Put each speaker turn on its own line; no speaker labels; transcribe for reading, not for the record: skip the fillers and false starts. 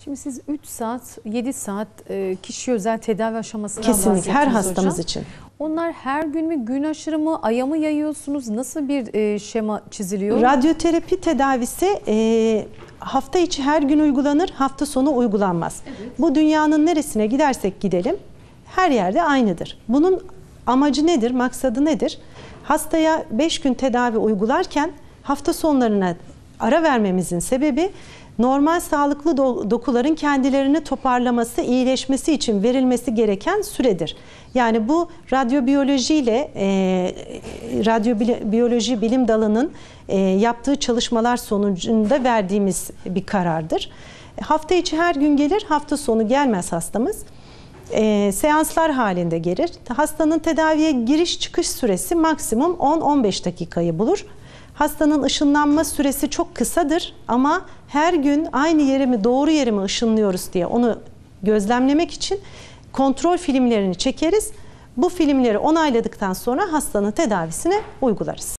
Şimdi siz 3 saat, 7 saat kişiye özel tedavi aşamasından
Kesinlikle
bahsettiniz
her hastamız
hocam.
için.
Onlar her gün mü, gün aşırı mı, aya mı yayıyorsunuz? Nasıl bir şema çiziliyor?
Radyoterapi tedavisi hafta içi her gün uygulanır, hafta sonu uygulanmaz.
Evet.
Bu dünyanın neresine gidersek gidelim her yerde aynıdır. Bunun amacı nedir, maksadı nedir? Hastaya 5 gün tedavi uygularken hafta sonlarına ara vermemizin sebebi normal sağlıklı dokuların kendilerini toparlaması, iyileşmesi için verilmesi gereken süredir. Yani bu radyobiyoloji ile radyobiyoloji bilim dalının yaptığı çalışmalar sonucunda verdiğimiz bir karardır. Hafta içi her gün gelir, hafta sonu gelmez hastamız. Seanslar halinde gelir. Hastanın tedaviye giriş çıkış süresi maksimum 10-15 dakikayı bulur. Hastanın ışınlanma süresi çok kısadır ama her gün aynı yere mi doğru yere mi ışınlıyoruz diye onu gözlemlemek için kontrol filmlerini çekeriz. Bu filmleri onayladıktan sonra hastanın tedavisine uygularız.